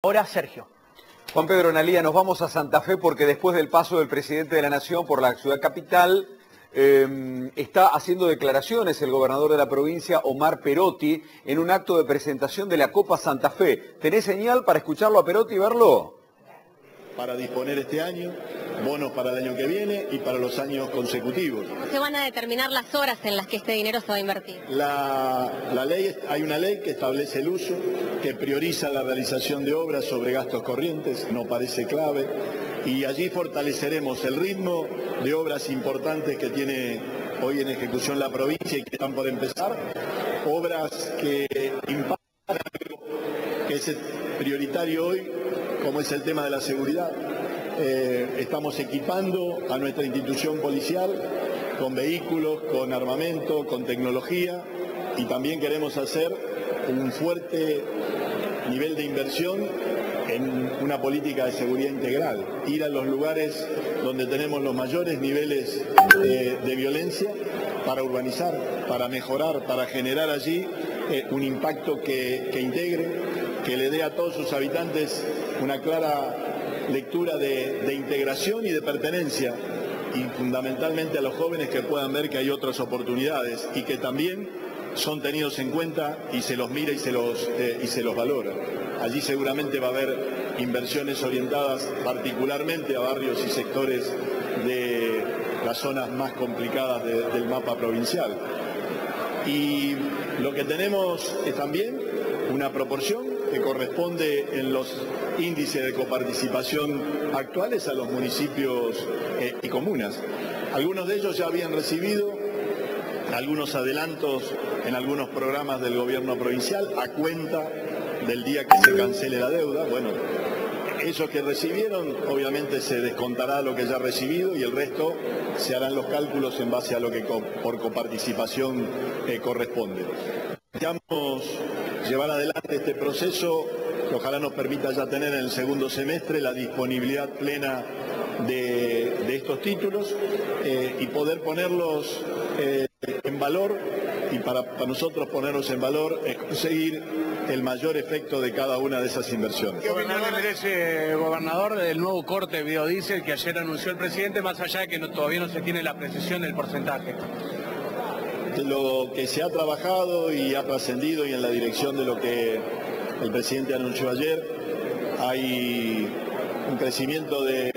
Ahora Sergio. Juan Pedro Analía, nos vamos a Santa Fe porque después del paso del presidente de la Nación por la ciudad capital, está haciendo declaraciones el gobernador de la provincia, Omar Perotti, en un acto de presentación de la Copa Santa Fe. ¿Tenés señal para escucharlo a Perotti y verlo? Para disponer este año, bonos para el año que viene y para los años consecutivos. ¿Se van a determinar las horas en las que este dinero se va a invertir? Hay una ley que establece el uso, que prioriza la realización de obras sobre gastos corrientes, nos parece clave, y allí fortaleceremos el ritmo de obras importantes que tiene hoy en ejecución la provincia y que están por empezar, obras que impactan algo que es prioritario hoy, como es el tema de la seguridad. Estamos equipando a nuestra institución policial con vehículos, con armamento, con tecnología, y también queremos hacer un fuerte nivel de inversión en una política de seguridad integral, ir a los lugares donde tenemos los mayores niveles de violencia para urbanizar, para mejorar, para generar allí un impacto que integre, que le dé a todos sus habitantes una clara lectura de integración y de pertenencia, y fundamentalmente a los jóvenes que puedan ver que hay otras oportunidades y que también son tenidos en cuenta y se los mira y se los valora. Allí seguramente va a haber inversiones orientadas particularmente a barrios y sectores de las zonas más complicadas del mapa provincial. Y lo que tenemos es también una proporción que corresponde en los índices de coparticipación actuales a los municipios y comunas. Algunos de ellos ya habían recibido algunos adelantos en algunos programas del gobierno provincial a cuenta del día que se cancele la deuda. Bueno, esos que recibieron obviamente se descontará lo que ya ha recibido y el resto se harán los cálculos en base a lo que por coparticipación corresponde. Deseamos llevar adelante este proceso que ojalá nos permita ya tener en el segundo semestre la disponibilidad plena de estos títulos y poder ponerlos en valor, y para nosotros ponerlos en valor es conseguir el mayor efecto de cada una de esas inversiones. ¿Qué opinión le merece, gobernador, del nuevo corte de biodiesel que ayer anunció el presidente, más allá de que todavía no se tiene la precisión del porcentaje? Lo que se ha trabajado y ha trascendido y en la dirección de lo que el presidente anunció ayer, hay un crecimiento de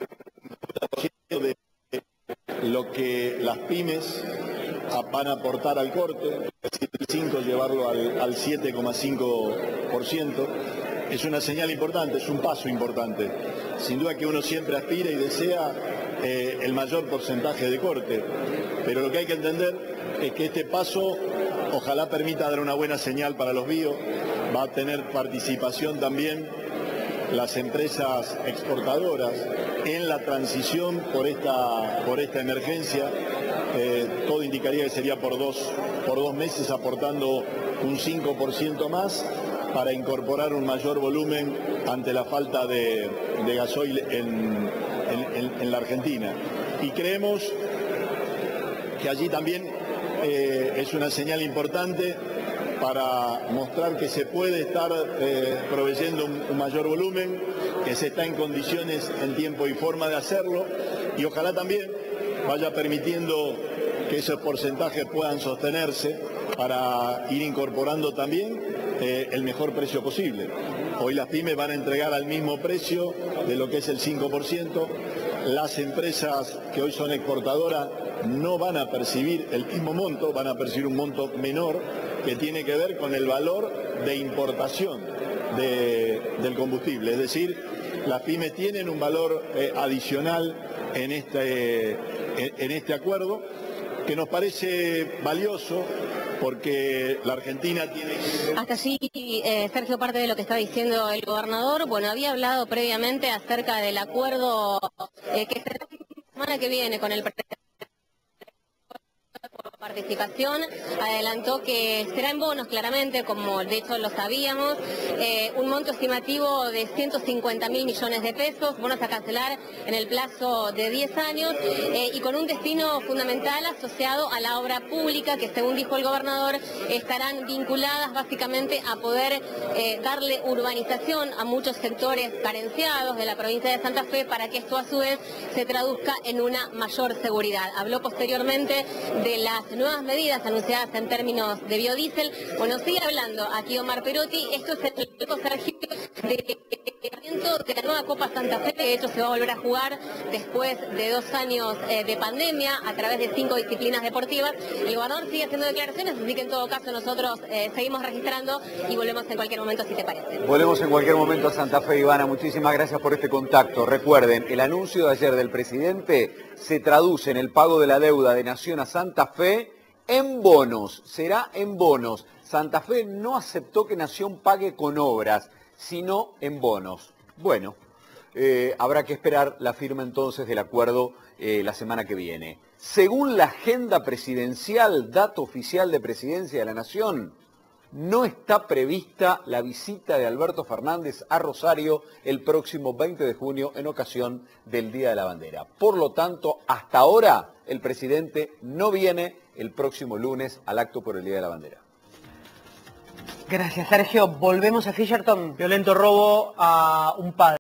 lo que las pymes van a aportar al corte, es decir, el 5 llevarlo al 7,5%, es una señal importante, es un paso importante. Sin duda que uno siempre aspira y desea el mayor porcentaje de corte, pero lo que hay que entender es que este paso ojalá permita dar una buena señal para los bio. Va a tener participación también las empresas exportadoras en la transición por esta emergencia. Todo indicaría que sería por dos meses, aportando un 5% más para incorporar un mayor volumen ante la falta de gasoil en la Argentina. Y creemos que allí también es una señal importante para mostrar que se puede estar proveyendo un mayor volumen, que se está en condiciones en tiempo y forma de hacerlo, y ojalá también vaya permitiendo que esos porcentajes puedan sostenerse para ir incorporando también el mejor precio posible. Hoy las pymes van a entregar al mismo precio de lo que es el 5%, las empresas que hoy son exportadoras no van a percibir el mismo monto, van a percibir un monto menor que tiene que ver con el valor de importación del combustible. Es decir, las pymes tienen un valor adicional en este acuerdo que nos parece valioso porque la Argentina tiene... Hasta allí, Sergio, parte de lo que está diciendo el gobernador. Bueno, había hablado previamente acerca del acuerdo que será la semana que viene con el presidente Participación, adelantó que será en bonos claramente, como de hecho lo sabíamos, un monto estimativo de 150.000 millones de pesos, bonos a cancelar en el plazo de 10 años y con un destino fundamental asociado a la obra pública que, según dijo el gobernador, estarán vinculadas básicamente a poder darle urbanización a muchos sectores carenciados de la provincia de Santa Fe para que esto a su vez se traduzca en una mayor seguridad. Habló posteriormente de las nuevas medidas anunciadas en términos de biodiesel. Bueno, sigue hablando aquí Omar Perotti. Esto es el Sergio de la nueva Copa Santa Fe, que de hecho se va a volver a jugar después de 2 años de pandemia a través de 5 disciplinas deportivas. El gobernador sigue haciendo declaraciones, así que en todo caso nosotros seguimos registrando y volvemos en cualquier momento, si te parece. Volvemos en cualquier momento a Santa Fe, Ivana. Muchísimas gracias por este contacto. Recuerden, el anuncio de ayer del presidente se traduce en el pago de la deuda de Nación a Santa Fe en bonos. Será en bonos. Santa Fe no aceptó que Nación pague con obras, sino en bonos. Bueno, habrá que esperar la firma entonces del acuerdo la semana que viene. Según la agenda presidencial, dato oficial de Presidencia de la Nación, no está prevista la visita de Alberto Fernández a Rosario el próximo 20 de junio en ocasión del Día de la Bandera. Por lo tanto, hasta ahora el presidente no viene el próximo lunes al acto por el Día de la Bandera. Gracias, Sergio. Volvemos a Fisherton. Violento robo a un padre.